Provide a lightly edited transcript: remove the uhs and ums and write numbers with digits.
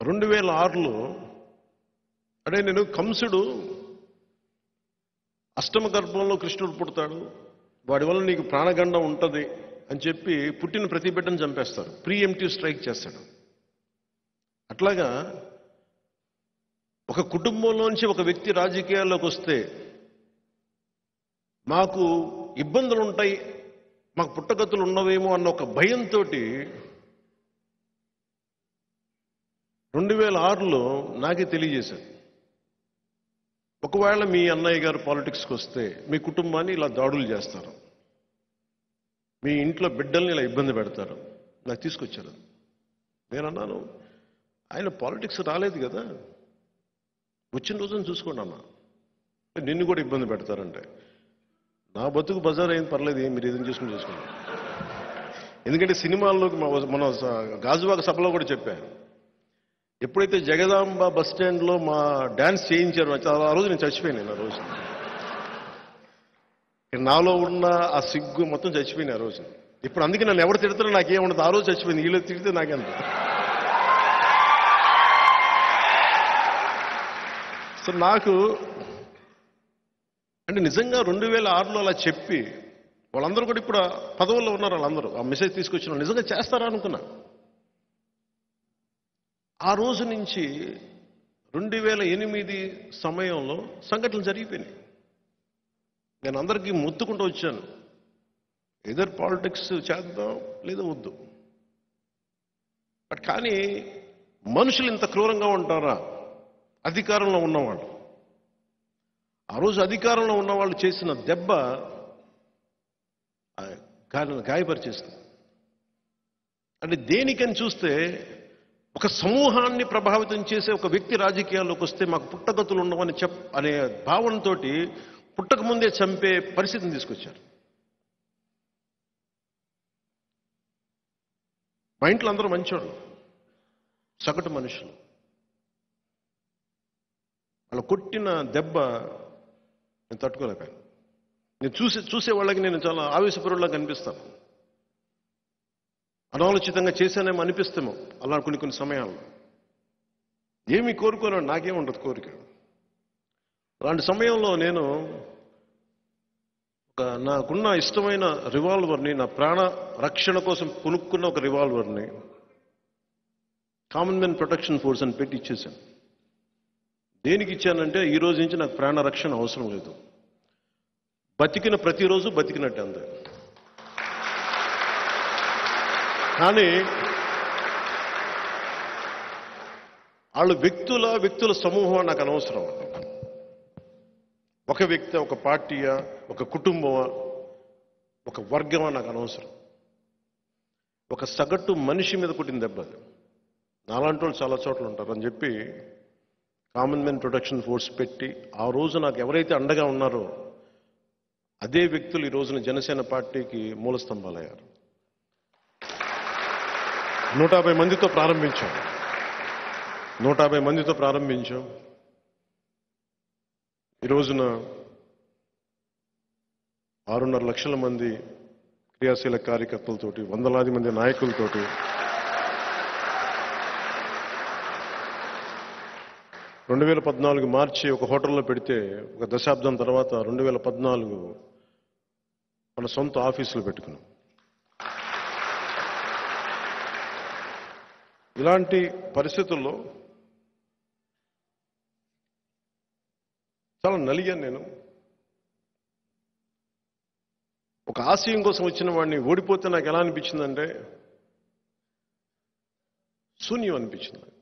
2006లో అంటే నేను కంసుడు అష్టమ గర్భంలో కృష్ణుడు పుడతాడు, వాడి వల్ల నీకు ప్రాణగండం ఉంటుంది అని చెప్పి పుట్టిన ప్రతి బిడ్డను చంపేస్తారు, ప్రీఎంప్టివ్ స్ట్రైక్ చేస్తాడు. అట్లాగా ఒక కుటుంబంలోంచి ఒక వ్యక్తి రాజకీయాల్లోకి వస్తే మాకు ఇబ్బందులు ఉంటాయి, మాకు పుట్టగతులు ఉన్నవేమో అన్న ఒక భయంతో 2006లో నాకే తెలియజేశారు, ఒకవేళ మీ అన్నయ్య గారు పాలిటిక్స్కి వస్తే మీ కుటుంబాన్ని ఇలా దాడులు చేస్తారు, మీ ఇంట్లో బిడ్డల్ని ఇలా ఇబ్బంది పెడతారు. నాకు తీసుకొచ్చారు. నేను అన్నాను, ఆయన పాలిటిక్స్ రాలేదు కదా, వచ్చిన రోజున చూసుకోండి అన్న, నిన్ను కూడా ఇబ్బంది పెడతారంటే నా బతుకు బజార్ అయింది, పర్లేదు, మీరు ఏదైనా చేసుకుని చేసుకోండి. ఎందుకంటే సినిమాల్లోకి మన గాజువాక సభలో కూడా చెప్పాను, ఎప్పుడైతే జగదాంబ బస్ స్టాండ్లో మా డ్యాన్స్ చేయించారో ఆ రోజు నేను చచ్చిపోయాను. ఆ రోజు నాలో ఉన్న ఆ సిగ్గు మొత్తం చచ్చిపోయింది ఆ రోజు. ఇప్పుడు అందుకే నన్ను ఎవరు తిడతారో నాకేముండదు, ఆ రోజు చచ్చిపోయింది. వీళ్ళు తిడితే నాకెంత. సో నాకు అంటే నిజంగా 2006లో అలా చెప్పి వాళ్ళందరూ కూడా ఇప్పుడు పదవుల్లో ఉన్నారు, వాళ్ళందరూ ఆ మెసేజ్ తీసుకొచ్చిన నిజంగా చేస్తారా అనుకున్నా. ఆ రోజు నుంచి 2008 సమయంలో సంఘటనలు జరిగిపోయినాయి. నేను అందరికీ మొత్తుకుంటూ వచ్చాను, ఎదర్ పాలిటిక్స్ చేద్దాం లేదా వద్దు. బట్ కానీ మనుషులు ఇంత క్రూరంగా ఉంటారా? అధికారంలో ఉన్నవాళ్ళు, ఆ రోజు అధికారంలో ఉన్నవాళ్ళు చేసిన దెబ్బ గాయపరిచేస్తుంది. అంటే దేనికని చూస్తే ఒక సమూహాన్ని ప్రభావితం చేసే ఒక వ్యక్తి రాజకీయాల్లోకి వస్తే మాకు పుట్టగతులు ఉండవని అనే భావనతో పుట్టక ముందే చంపే పరిస్థితిని తీసుకొచ్చారు. మా ఇంట్లో అందరూ మంచివాళ్ళు, సగటు మనుషులు. వాళ్ళు కొట్టిన దెబ్బ నేను తట్టుకోలేకపోయాను. నేను చూసే వాళ్ళకి నేను చాలా ఆవేశపరులా కనిపిస్తాను, అనాలోచితంగా చేశానేమో అనిపిస్తేమో అలా కొన్ని సమయాల్లో. ఏమీ కోరుకోలేను, నాకేముండదు కోరిక. అలాంటి సమయంలో నేను నాకున్న ఇష్టమైన రివాల్వర్ని, నా ప్రాణ రక్షణ కోసం కొనుక్కున్న ఒక రివాల్వర్ని కామన్మెన్ ప్రొటెక్షన్ ఫోర్స్ అని పెట్టి ఇచ్చేశాను. దేనికి ఇచ్చానంటే ఈ రోజు నుంచి నాకు ప్రాణ రక్షణ అవసరం లేదు, బతికిన ప్రతిరోజు బతికినట్టే అంతే. కానీ వాళ్ళు వ్యక్తుల సమూహం నాకు అనవసరం. ఒక వ్యక్తి, ఒక పార్టీయా, ఒక కుటుంబమా, ఒక వర్గమా నాకు అనవసరం. ఒక సగటు మనిషి మీద కొట్టిన దెబ్బ అది. నాలాంటి వాళ్ళు చాలా చోట్ల ఉంటారు అని చెప్పి కామన్మెన్ ప్రొటెక్షన్ ఫోర్స్ పెట్టి ఆ రోజు నాకు ఎవరైతే అండగా ఉన్నారో అదే వ్యక్తులు ఈ రోజున జనసేన పార్టీకి మూల స్తంభాలయ్యారు. 150 మందితో ప్రారంభించాం. ఈ రోజున 6.5 లక్షల మంది క్రియాశీల కార్యకర్తలతోటి, వందలాది మంది నాయకులతోటి 2014 మార్చి ఒక హోటల్లో పెడితే ఒక దశాబ్దం తర్వాత 2014 మన సొంత ఆఫీసులో పెట్టుకున్నాం. ఇలాంటి పరిస్థితుల్లో చాలా నలిగాను నేను. ఒక ఆశయం కోసం వచ్చిన వాడిని ఓడిపోతే నాకు ఎలా అనిపించిందంటే శూన్యం అనిపించింది.